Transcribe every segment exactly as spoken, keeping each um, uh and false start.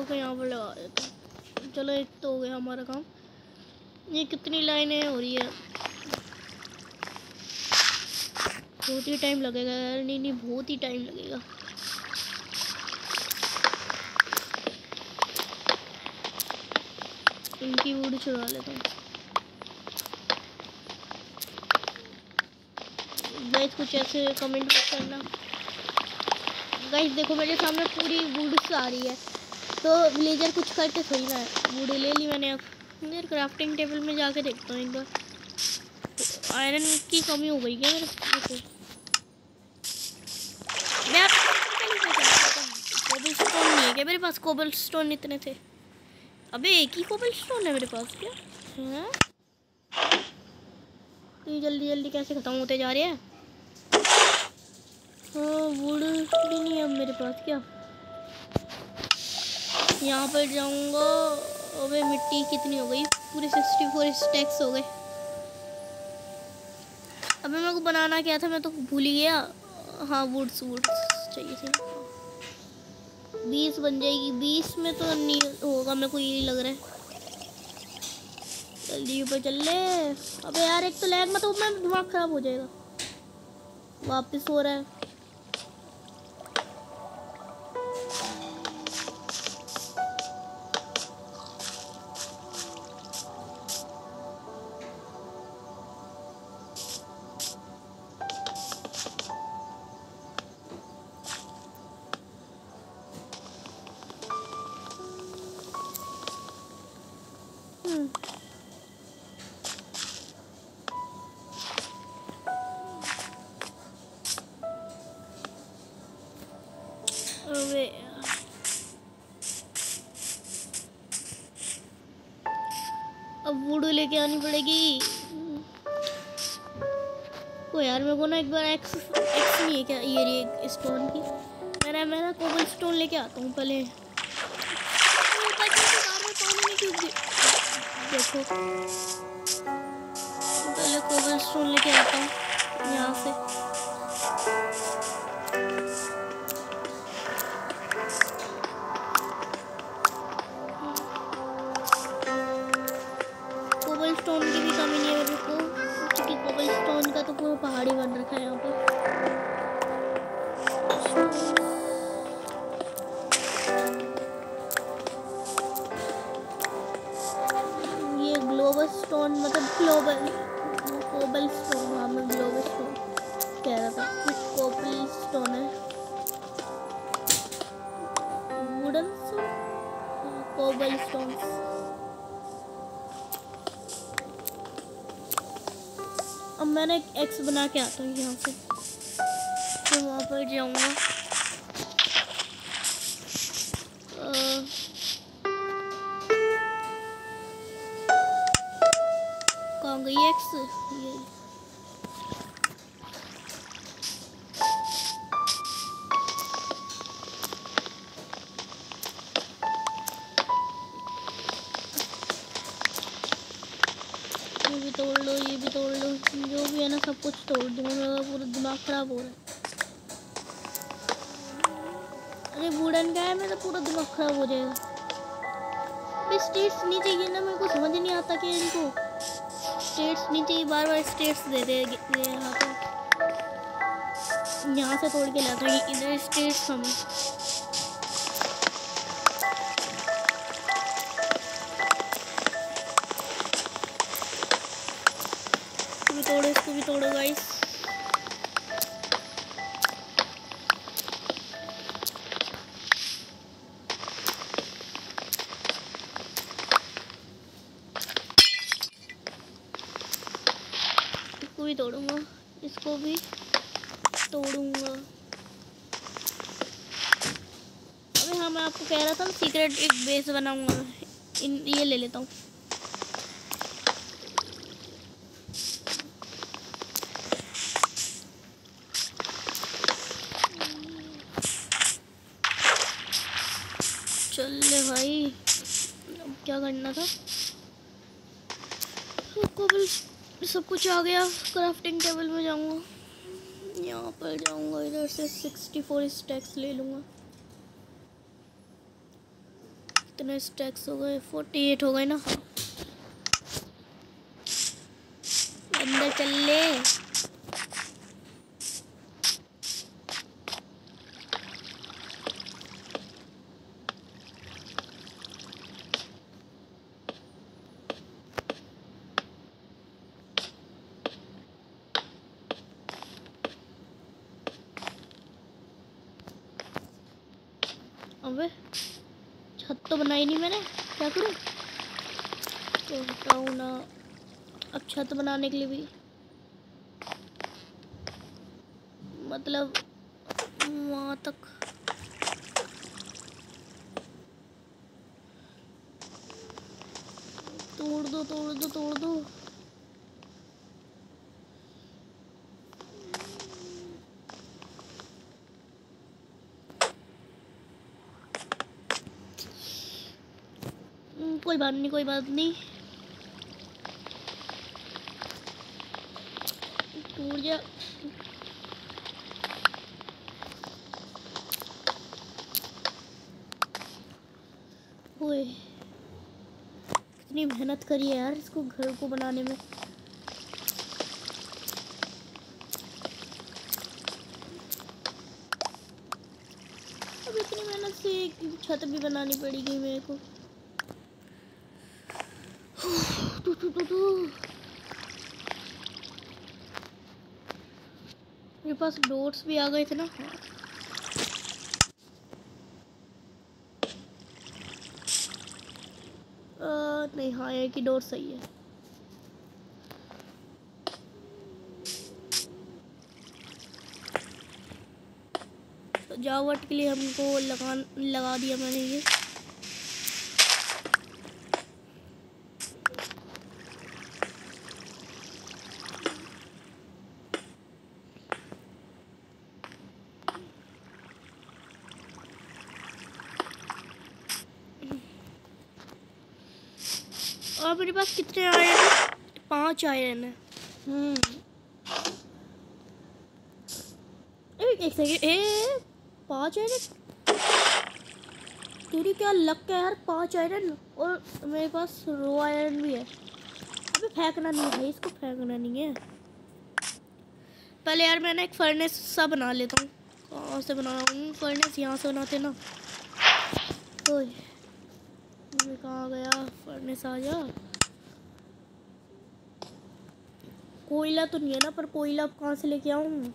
को यहाँ पर लगा देता हूँ। चलो एक तो हो गया हमारा काम। ये कितनी लाइनें हो रही है, बहुत ही टाइम लगेगा यार। नहीं नहीं बहुत ही टाइम लगेगा। इनकी वुड चुरा लेता हूँ। गाइस कुछ ऐसे कमेंट करना। गाइस देखो मेरे सामने पूरी वुड्स आ रही है, तो विलेजर कुछ करके सही ना है। वुड ले ली मैंने। अब यार क्राफ्टिंग टेबल में जाके देखता हूँ एक बार। आयरन की कमी हो गई क्या मेरे? देखो मैं कोबल स्टोन नहीं है क्या मेरे पास? कोबल स्टोन इतने थे। अबे एक ही कोबल स्टोन है मेरे पास क्या है? तो जल्दी जल्दी कैसे ख़त्म होते जा रहे हैं? हाँ वुड भी नहीं है अब मेरे पास क्या? यहाँ पर जाऊँगा। अबे मिट्टी कितनी हो गई? पूरे सिक्सटी फोर स्टैक्स हो गए। अबे मेरे को बनाना क्या था, मैं तो भूल ही गया। हाँ वुड्स वुड्स चाहिए थे। बीस बन जाएगी। बीस में तो नहीं होगा मेरे को यही लग रहा है। जल्दी ऊपर चल ले। अबे यार एक तो लैग मत हो, मैं दिमाग खराब हो जाएगा। वापस हो रहा है। अबे अब वुड लेके आनी पड़ेगी। ओ यार मेरे को ना एक बार एक्स एक्स नहीं है क्या ये रे स्टोन की? मैंने मेरा कोबल स्टोन लेके आता हूँ पहले। देखो पहले कोबल स्टोन लेके आता हूँ यहाँ से। कोबल स्टोन की भी कमी नहीं है मेरे को, क्योंकि कोबल स्टोन का तो पूरा पहाड़ी बन रखा है यहाँ पर। ये ग्लोबल स्टोन मतलब ग्लोबल कोबल स्टोन। हाँ मैं ग्लोबल स्टोन कह रहा था, कुछ कोबल स्टोन है। Wooden cobble stone. अब मैंने एक एक्स बना के आता हूँ यहाँ से, फिर वहाँ पर जाऊँगा। कहाँ गई एक्स? ये ये भी तोड़ लो, ये भी तोड़ लो, जो भी है ना सब कुछ तोड़ दूँगा। मेरा पूरा दिमाग खराब हो रहा है। अरे वुडन का है, मेरा पूरा दिमाग खराब हो जाएगा। स्टेट्स नहीं चाहिए ना, मेरे को समझ नहीं आता कि इनको स्टेट्स नहीं चाहिए। बार बार स्टेट्स दे दे यहाँ पे। यहाँ से तोड़ के लाता हूँ इधर स्टेट्स हमें। इसको भी तोड़ो, इसको भी तोड़ो गाइस। इसको भी तोड़ूंगा, इसको भी तोड़ूंगा। अबे हाँ मैं आपको कह रहा था ना सीक्रेट एक बेस बनाऊंगा। इन ये ले लेता हूँ। चल ले भाई, अब क्या करना था? कोबल सब कुछ आ गया। क्राफ्टिंग टेबल में जाऊंगा, यहाँ पर जाऊंगा, इधर से सिक्सटी फोर स्टैक्स ले लूँगा। कितने स्टैक्स हो गए? फोर्टी एट हो गए ना। अंदर चल ले। अबे छत तो बनाई नहीं मैंने, क्या करूं? तो हटाऊं ना। अब छत बनाने के लिए भी मतलब वहाँ तक तोड़ दो तोड़ दो तोड़ दो। कोई बात नहीं कोई बात नहीं। टूट जा। ओए कितनी मेहनत करी है यार इसको घर को बनाने में। अब इतनी मेहनत से छत भी बनानी पड़ेगी मेरे को। Two two two two. मेरे पास डॉट्स भी आ गए थे ना। आ, नहीं हाँ एक ही डोर सही है। सजावट के लिए हमको लगा लगा दिया मैंने ये। और मेरे पास कितने आयरन है? पांच आयरन है। हम्म एक सेकेंड। ए पांच आयरन तेरी क्या लक है यार। पांच आयरन और मेरे पास रो आयरन भी है। अबे फेंकना नहीं है भाई, इसको फेंकना नहीं है। पहले यार मैं ना एक फर्नेस सा बना लेता हूँ। कहाँ से बनाऊँ फर्नेस? यहाँ से बनाते ना। ओए मैं कहाँ गया? फर्नेस आ जा। कोयला तो नहीं है ना, पर कोयला अब कहाँ से लेके आऊँ?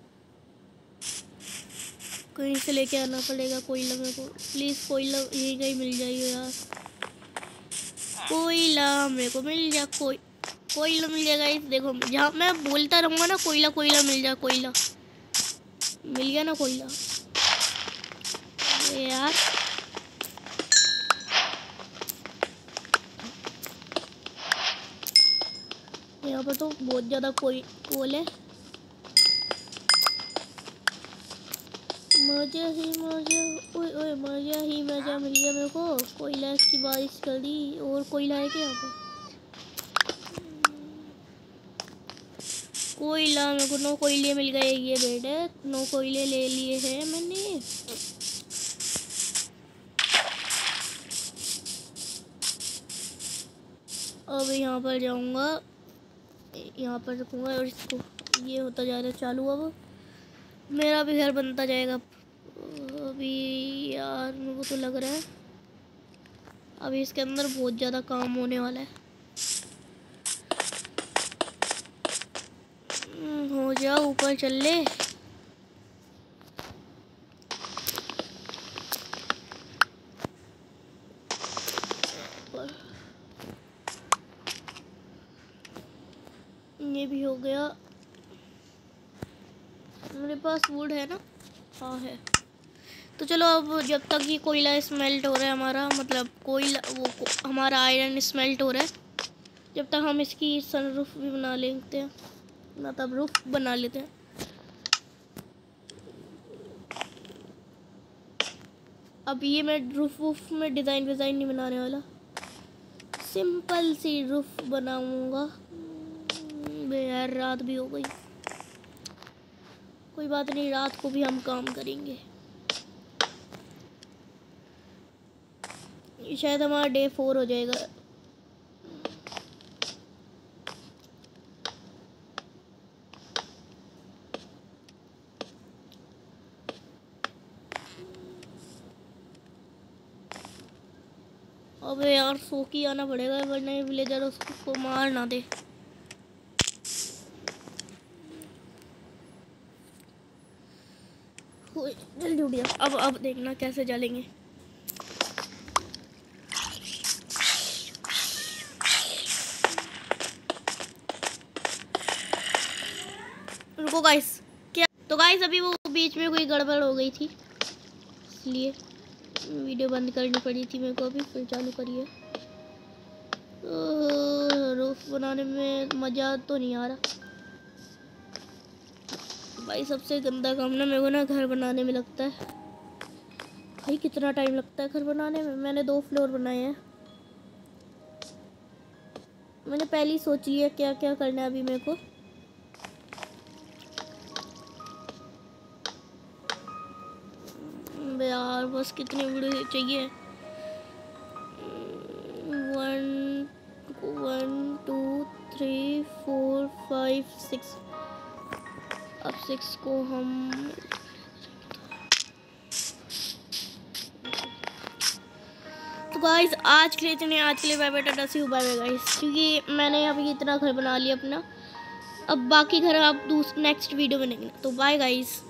कहीं से लेके आना पड़ेगा कोयला मेरे को। प्लीज़ कोयला यहीं कहीं मिल जाइए यार। कोयला मेरे को मिल जा। कोई कोयला मिल जाएगा। इस देखो जहाँ मैं बोलता रहूँगा ना कोयला कोयला मिल जा। कोयला मिल गया ना कोयला। ये यार यहाँ पर तो बहुत ज़्यादा कोई कोल है। मजा ही मजा। ओए ओए मजा ही मजा मिल गया मेरे को। कोयला की बारिश कर दी। और कोयला है क्या यहाँ पर? कोयला मेरे को नौ कोयले मिल गए। ये बेड है, नौ कोयले ले लिए हैं मैंने। अब यहाँ पर जाऊँगा, यहाँ पर रखूँगा और इसको ये होता जा रहा है चालू। अब मेरा भी घर बनता जाएगा। अभी यार मेरे को तो लग रहा है अभी इसके अंदर बहुत ज़्यादा काम होने वाला है। हो जा ऊपर चल ले। ये भी हो गया। मेरे पास वुड है ना? हाँ है। तो चलो अब जब तक ये कोयला स्मेल्ट हो रहा है हमारा, मतलब कोयला वो को, हमारा आयरन स्मेल्ट हो रहा है, जब तक हम इसकी सनरूफ भी बना लेते हैं, मतलब रूफ बना लेते हैं। अब ये मैं रूफ वूफ में डिज़ाइन विज़ाइन नहीं बनाने वाला, सिंपल सी रूफ बनाऊंगा। यार रात भी हो गई, कोई बात नहीं, रात को भी हम काम करेंगे। शायद हमारा डे फोर हो जाएगा। अबे यार सो की आना पड़ेगा वरना ये विलेजर उसको मार ना दे। जल्दी उठ जा। अब अब देखना कैसे जलेंगे। रुको गाइस, क्या तो गाइस अभी वो बीच में कोई गड़बड़ हो गई थी इसलिए वीडियो बंद करनी पड़ी थी मेरे को। अभी फिर चालू करिए। रूफ बनाने में मज़ा तो नहीं आ रहा भाई। सबसे गंदा काम ना मेरे को ना घर बनाने में लगता है भाई। कितना टाइम लगता है घर बनाने में। मैंने दो फ्लोर बनाए हैं। मैंने पहले ही सोच लिया क्या क्या करना है अभी मेरे को। यार बस कितने वीडियो चाहिए। One one two three four five six. अब सिक्स को हम तो गाइस आज के लिए इतने आज के लिए बाय बाय टाटा सी बाय बाय गाइस। क्योंकि मैंने अभी इतना घर बना लिया अपना। अब बाकी घर आप दूसरे नेक्स्ट वीडियो में देखेंगे। तो बाय गाइस।